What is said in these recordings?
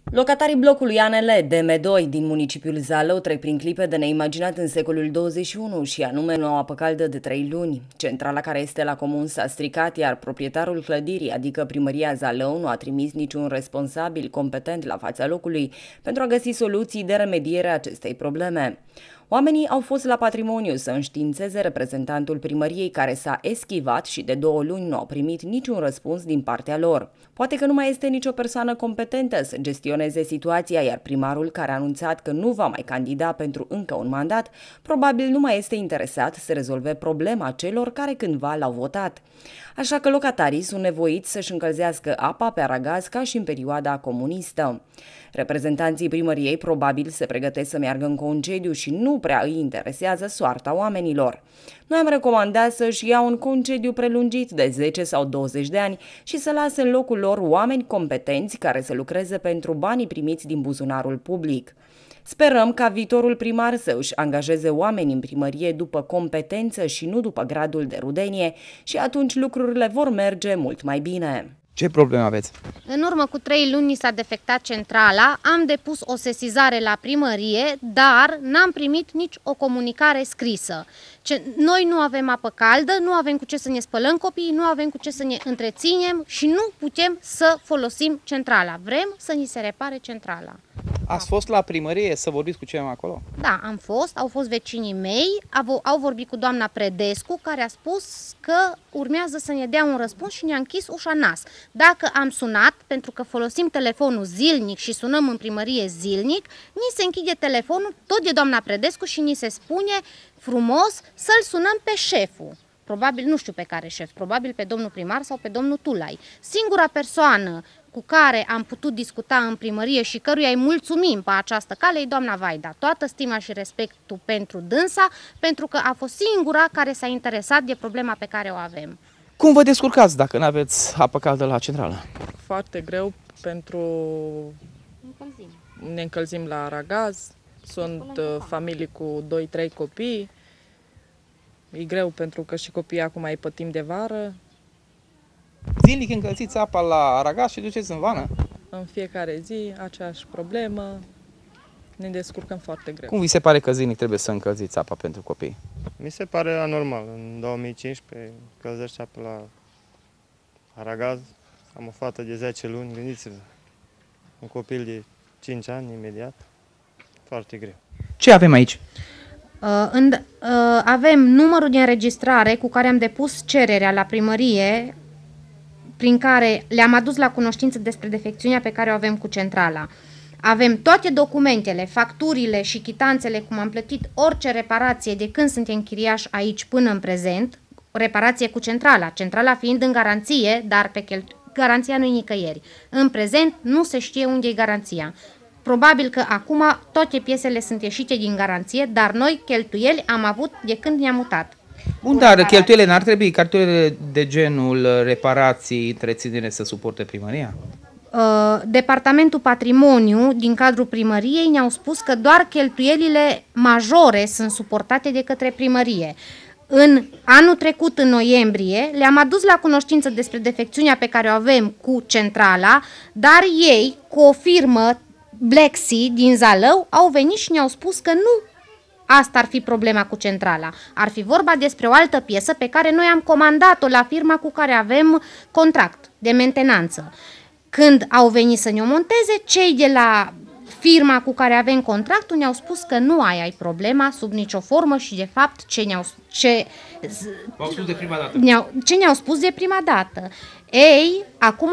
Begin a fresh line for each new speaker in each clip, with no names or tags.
Locatarii blocului ANL DM2 din municipiul Zalău trec prin clipe de neimaginat în secolul 21 și anume nu au apă caldă de 3 luni. Centrala care este la comun s-a stricat, iar proprietarul clădirii, adică primăria Zalău, nu a trimis niciun responsabil competent la fața locului pentru a găsi soluții de remediere a acestei probleme. Oamenii au fost la patrimoniu să înștiințeze reprezentantul primăriei care s-a eschivat și de 2 luni nu au primit niciun răspuns din partea lor. Poate că nu mai este nicio persoană competentă să gestioneze situația, iar primarul care a anunțat că nu va mai candida pentru încă un mandat, probabil nu mai este interesat să rezolve problema celor care cândva l-au votat. Așa că locatarii sunt nevoiți să-și încălzească apa pe aragaz ca și în perioada comunistă. Reprezentanții primăriei probabil se pregătesc să meargă în concediu și nu prea îi interesează soarta oamenilor. Noi am recomandat să-și ia un concediu prelungit de 10 sau 20 de ani și să lase în locul lor oameni competenți care să lucreze pentru banii primiți din buzunarul public. Sperăm ca viitorul primar să își angajeze oameni în primărie după competență și nu după gradul de rudenie și atunci lucrurile vor merge mult mai bine.
Ce probleme aveți?
În urmă cu 3 luni s-a defectat centrala, am depus o sesizare la primărie, dar n-am primit nici o comunicare scrisă. Noi nu avem apă caldă, nu avem cu ce să ne spălăm copiii, nu avem cu ce să ne întreținem și nu putem să folosim centrala. Vrem să ni se repare centrala.
Ați fost la primărie să vorbiți cu cineva acolo?
Da, au fost vecinii mei, au vorbit cu doamna Predescu, care a spus că urmează să ne dea un răspuns și ne-a închis ușa nas. Dacă am sunat, pentru că folosim telefonul zilnic și sunăm în primărie zilnic, ni se închide telefonul tot de doamna Predescu și ni se spune frumos să-l sunăm pe șeful. Probabil, nu știu pe care șef, probabil pe domnul primar sau pe domnul Tulai. Singura persoană cu care am putut discuta în primărie și căruia îi mulțumim pe această cale e doamna Vaida. Toată stima și respectul pentru dânsa, pentru că a fost singura care s-a interesat de problema pe care o avem.
Cum vă descurcați dacă nu aveți apă caldă la centrală?
Foarte greu pentru ne încălzim la aragaz, sunt familii cu 2-3 copii, e greu pentru că și copiii acum îi pătim de vară.
Zilnic încălziți apa la aragaz și duceți în vană?
În fiecare zi, aceeași problemă, ne descurcăm foarte greu.
Cum vi se pare că zilnic trebuie să încălziți apa pentru copii?
Mi se pare anormal. În 2015 încălzește apă la aragaz, am o fată de 10 luni, gândiți-vă, un copil de 5 ani imediat, foarte greu.
Ce avem aici?
Avem numărul de înregistrare cu care am depus cererea la primărie, prin care le-am adus la cunoștință despre defecțiunea pe care o avem cu centrala. Avem toate documentele, facturile și chitanțele cum am plătit orice reparație de când suntem chiriași aici până în prezent, reparație cu centrala fiind în garanție, dar garanția nu e nicăieri. În prezent nu se știe unde e garanția. Probabil că acum toate piesele sunt ieșite din garanție, dar noi cheltuieli am avut de când ne-am mutat.
Bun, dar cheltuielile n-ar trebui, cheltuielile de genul reparații, întreținere să suporte primăria?
Departamentul Patrimoniu din cadrul primăriei ne-au spus că doar cheltuielile majore sunt suportate de către primărie. În anul trecut, în noiembrie, le-am adus la cunoștință despre defecțiunea pe care o avem cu centrala, dar ei, cu o firmă Black Sea din Zalău, au venit și ne-au spus că nu asta ar fi problema cu centrala. Ar fi vorba despre o altă piesă pe care noi am comandat-o la firma cu care avem contract de mentenanță. Când au venit să ne-o monteze, cei de la firma cu care avem contractul ne-au spus că nu ai problema sub nicio formă și de fapt ce ne-au spus de prima dată. Ei, acum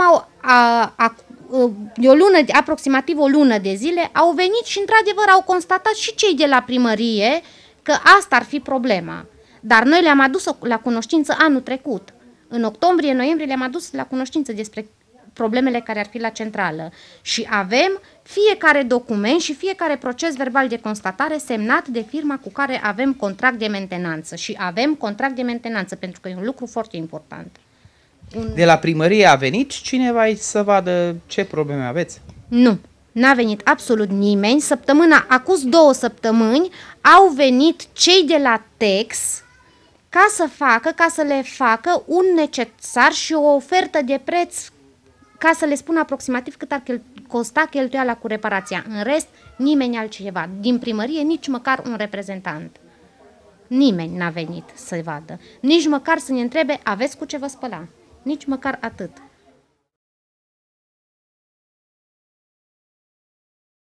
aproximativ o lună de zile au venit și într-adevăr au constatat și cei de la primărie că asta ar fi problema. Dar noi le-am adus la cunoștință anul trecut. În octombrie-noiembrie le-am adus la cunoștință despre problemele care ar fi la centrală. Și avem fiecare document și fiecare proces verbal de constatare semnat de firma cu care avem contract de mentenanță. Și avem contract de mentenanță, pentru că e un lucru foarte important.
De la primărie a venit cineva să vadă ce probleme aveți?
Nu, n-a venit absolut nimeni. Acum 2 săptămâni, au venit cei de la TEX ca să le facă un necesar și o ofertă de preț, ca să le spună aproximativ cât ar cât costa cheltuiala cu reparația. În rest, nimeni altcineva. Din primărie, nici măcar un reprezentant. Nimeni n-a venit să vadă. Nici măcar să ne întrebe, aveți cu ce vă spăla. Nici măcar atât.